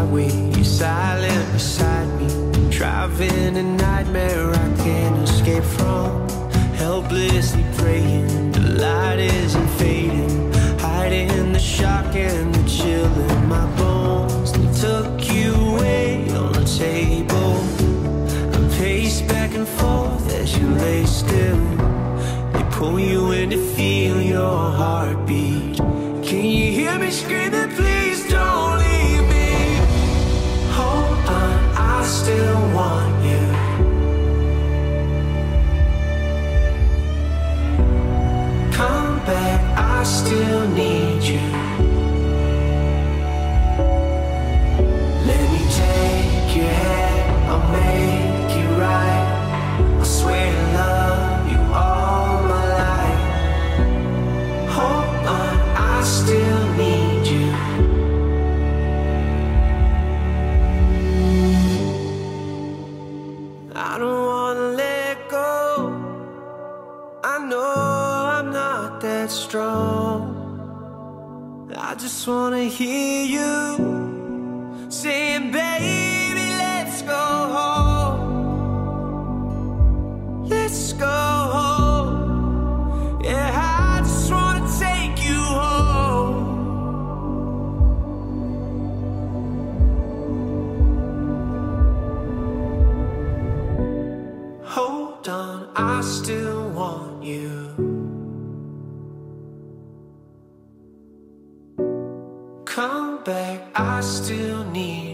highway, you're silent beside me, driving a nightmare I can't escape from. Helplessly praying, the light isn't fading, hiding the shock and the chill in my bones. They took you away on the table, I pace back and forth as you lay still. They pull you in to feel your heartbeat. Can you hear me screaming, please don't leave me? Hold on, I still want you. Come back, I still need you. Let me take your hand, I'll make it right. I swear to love you all my life. Hold on, I still need you. I don't wanna let go. I know I'm not that strong. I just wanna hear you saying, baby, let's go home. Let's go home. Yeah, I just wanna take you home. Hold on, I still want you. Come back, I still need